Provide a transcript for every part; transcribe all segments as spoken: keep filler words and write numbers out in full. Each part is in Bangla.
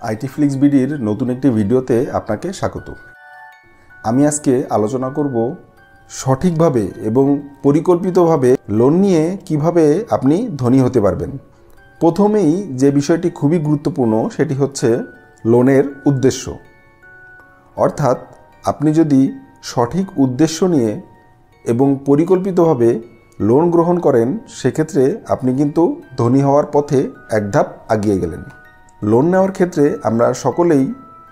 আইটি ফ্লিক্স বিডির নতুন একটি ভিডিওতে আপনাকে স্বাগত। আমি আজকে আলোচনা করব সঠিকভাবে এবং পরিকল্পিতভাবে লোন নিয়ে কিভাবে আপনি ধনী হতে পারবেন। প্রথমেই যে বিষয়টি খুবই গুরুত্বপূর্ণ সেটি হচ্ছে লোনের উদ্দেশ্য। অর্থাৎ আপনি যদি সঠিক উদ্দেশ্য নিয়ে এবং পরিকল্পিতভাবে লোন গ্রহণ করেন সেক্ষেত্রে আপনি কিন্তু ধনী হওয়ার পথে এক ধাপ এগিয়ে গেলেন। লোন নেওয়ার ক্ষেত্রে আমরা সকলেই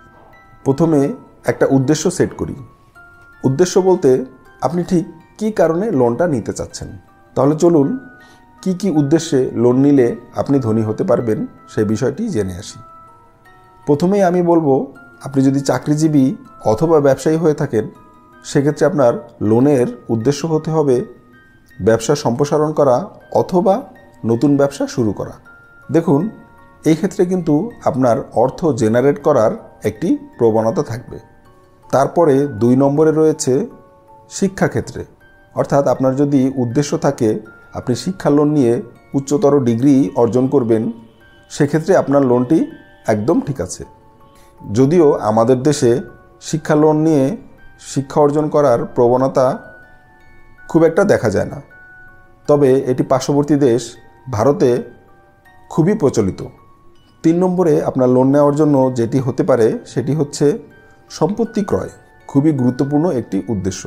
প্রথমে একটা উদ্দেশ্য সেট করি। উদ্দেশ্য বলতে আপনি ঠিক কী কারণে লোনটা নিতে চাচ্ছেন। তাহলে চলুন কি কি উদ্দেশ্যে লোন নিলে আপনি ধনী হতে পারবেন সেই বিষয়টি জেনে আসি। প্রথমেই আমি বলবো, আপনি যদি চাকরিজীবী অথবা ব্যবসায়ী হয়ে থাকেন সেক্ষেত্রে আপনার লোনের উদ্দেশ্য হতে হবে ব্যবসা সম্প্রসারণ করা অথবা নতুন ব্যবসা শুরু করা। দেখুন, এই ক্ষেত্রে কিন্তু আপনার অর্থ জেনারেট করার একটি প্রবণতা থাকবে। তারপরে দুই নম্বরে রয়েছে শিক্ষাক্ষেত্রে। অর্থাৎ আপনার যদি উদ্দেশ্য থাকে আপনি শিক্ষা লোন নিয়ে উচ্চতর ডিগ্রি অর্জন করবেন সেক্ষেত্রে আপনার লোনটি একদম ঠিক আছে। যদিও আমাদের দেশে শিক্ষা লোন নিয়ে শিক্ষা অর্জন করার প্রবণতা খুব একটা দেখা যায় না, তবে এটি পার্শ্ববর্তী দেশ ভারতে খুবই প্রচলিত। তিন নম্বরে আপনার লোন নেওয়ার জন্য যেটি হতে পারে সেটি হচ্ছে সম্পত্তি ক্রয়। খুবই গুরুত্বপূর্ণ একটি উদ্দেশ্য।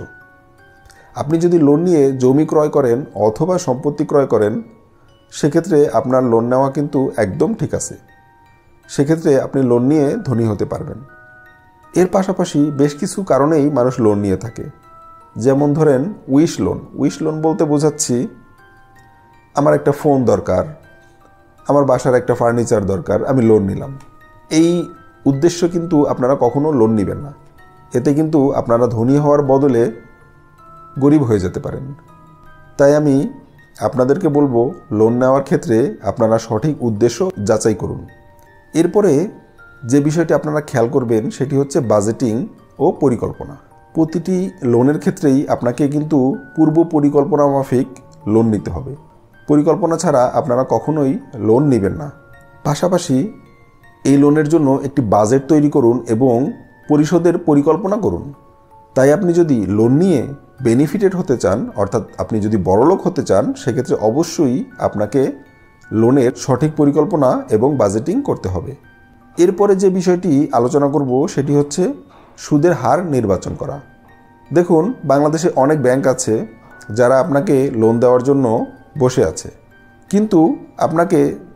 আপনি যদি লোন নিয়ে জমি ক্রয় করেন অথবা সম্পত্তি ক্রয় করেন সেক্ষেত্রে আপনার লোন নেওয়া কিন্তু একদম ঠিক আছে। সেক্ষেত্রে আপনি লোন নিয়ে ধনী হতে পারবেন। এর পাশাপাশি বেশ কিছু কারণেই মানুষ লোন নিয়ে থাকে। যেমন ধরেন উইশ লোন। উইশ লোন বলতে বোঝাচ্ছি আমার একটা ফোন দরকার, আমার বাসার একটা ফার্নিচার দরকার, আমি লোন নিলাম। এই উদ্দেশ্য কিন্তু আপনারা কখনো লোন নেবেন না। এতে কিন্তু আপনারা ধনী হওয়ার বদলে গরিব হয়ে যেতে পারেন। তাই আমি আপনাদেরকে বলবো, লোন নেওয়ার ক্ষেত্রে আপনারা সঠিক উদ্দেশ্য যাচাই করুন। এরপরে যে বিষয়টি আপনারা খেয়াল করবেন সেটি হচ্ছে বাজেটিং ও পরিকল্পনা। প্রতিটি লোনের ক্ষেত্রেই আপনাকে কিন্তু পূর্ব পরিকল্পনা মাফিক লোন নিতে হবে। পরিকল্পনা ছাড়া আপনারা কখনোই লোন নেবেন না। পাশাপাশি এই লোনের জন্য একটি বাজেট তৈরি করুন এবং পরিশোধের পরিকল্পনা করুন। তাই আপনি যদি লোন নিয়ে বেনিফিটেড হতে চান, অর্থাৎ আপনি যদি বড়লোক হতে চান সেক্ষেত্রে অবশ্যই আপনাকে লোনের সঠিক পরিকল্পনা এবং বাজেটিং করতে হবে। এরপরে যে বিষয়টি আলোচনা করব সেটি হচ্ছে সুদের হার নির্বাচন করা। দেখুন, বাংলাদেশে অনেক ব্যাংক আছে যারা আপনাকে লোন দেওয়ার জন্য বসে আছে, কিন্তু আপনাকে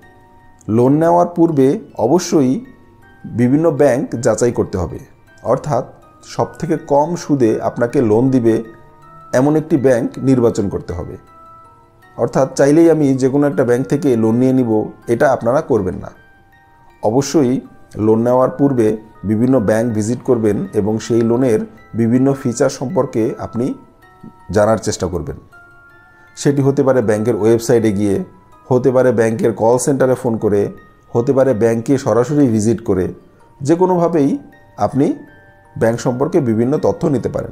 লোন নেওয়ার পূর্বে অবশ্যই বিভিন্ন ব্যাংক যাচাই করতে হবে। অর্থাৎ সবথেকে কম সুদে আপনাকে লোন দিবে এমন একটি ব্যাংক নির্বাচন করতে হবে। অর্থাৎ চাইলেই আমি যে কোনো একটা ব্যাংক থেকে লোন নিয়ে নিব এটা আপনারা করবেন না। অবশ্যই লোন নেওয়ার পূর্বে বিভিন্ন ব্যাংক ভিজিট করবেন এবং সেই লোনের বিভিন্ন ফিচার সম্পর্কে আপনি জানার চেষ্টা করবেন। সেটি হতে পারে ব্যাংকের ওয়েবসাইটে গিয়ে, হতে পারে ব্যাংকের কল সেন্টারে ফোন করে, হতে পারে ব্যাংকে সরাসরি ভিজিট করে। যে কোনোভাবেই আপনি ব্যাংক সম্পর্কে বিভিন্ন তথ্য নিতে পারেন।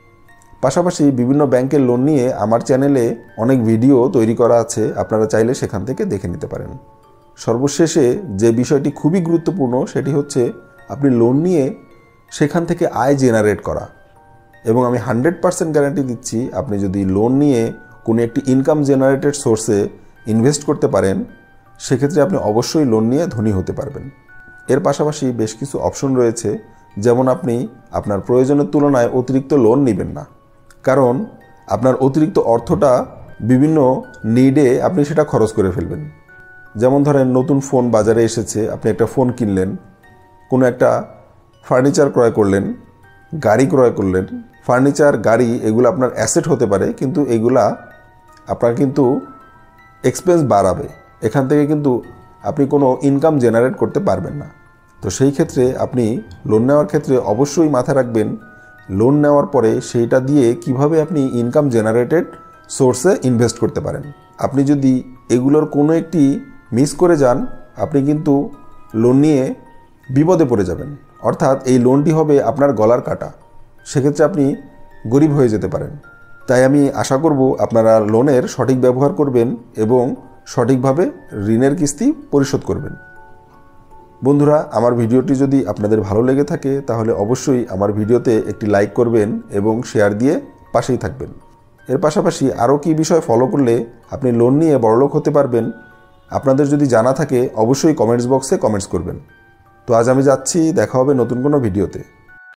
পাশাপাশি বিভিন্ন ব্যাংকের লোন নিয়ে আমার চ্যানেলে অনেক ভিডিও তৈরি করা আছে, আপনারা চাইলে সেখান থেকে দেখে নিতে পারেন। সর্বশেষে যে বিষয়টি খুবই গুরুত্বপূর্ণ সেটি হচ্ছে আপনি লোন নিয়ে সেখান থেকে আয় জেনারেট করা। এবং আমি হান্ড্রেড পার্সেন্ট গ্যারান্টি দিচ্ছি, আপনি যদি লোন নিয়ে কোনো একটি ইনকাম জেনারেটেড সোর্সে ইনভেস্ট করতে পারেন সেক্ষেত্রে আপনি অবশ্যই লোন নিয়ে ধনী হতে পারবেন। এর পাশাপাশি বেশ কিছু অপশন রয়েছে, যেমন আপনি আপনার প্রয়োজনের তুলনায় অতিরিক্ত লোন নেবেন না, কারণ আপনার অতিরিক্ত অর্থটা বিভিন্ন নিডে আপনি সেটা খরচ করে ফেলবেন। যেমন ধরেন নতুন ফোন বাজারে এসেছে, আপনি একটা ফোন কিনলেন, কোনো একটা ফার্নিচার ক্রয় করলেন, গাড়ি ক্রয় করলেন। ফার্নিচার, গাড়ি এগুলো আপনার অ্যাসেট হতে পারে, কিন্তু এগুলা আপনার কিন্তু এক্সপেন্স বাড়াবে। এখান থেকে কিন্তু আপনি কোনো ইনকাম জেনারেট করতে পারবেন না। তো সেই ক্ষেত্রে আপনি লোন নেওয়ার ক্ষেত্রে অবশ্যই মাথায় রাখবেন, লোন নেওয়ার পরে সেইটা দিয়ে কিভাবে আপনি ইনকাম জেনারেটেড সোর্সে ইনভেস্ট করতে পারেন। আপনি যদি এগুলোর কোনো একটি মিস করে যান আপনি কিন্তু লোন নিয়ে বিপদে পড়ে যাবেন। অর্থাৎ এই লোনটি হবে আপনার গলার কাটা, সেক্ষেত্রে আপনি গরিব হয়ে যেতে পারেন। তাই আমি আশা করব আপনারা লোনের সঠিক ব্যবহার করবেন এবং সঠিকভাবে ঋণের কিস্তি পরিশোধ করবেন। বন্ধুরা, আমার ভিডিওটি যদি আপনাদের ভালো লেগে থাকে তাহলে অবশ্যই আমার ভিডিওতে একটি লাইক করবেন এবং শেয়ার দিয়ে পাশেই থাকবেন। এর পাশাপাশি আরও কী বিষয় ফলো করলে আপনি লোন নিয়ে বড়লোক হতে পারবেন, আপনাদের যদি জানা থাকে অবশ্যই কমেন্টস বক্সে কমেন্টস করবেন। তো আজ আমি যাচ্ছি, দেখা হবে নতুন কোনো ভিডিওতে।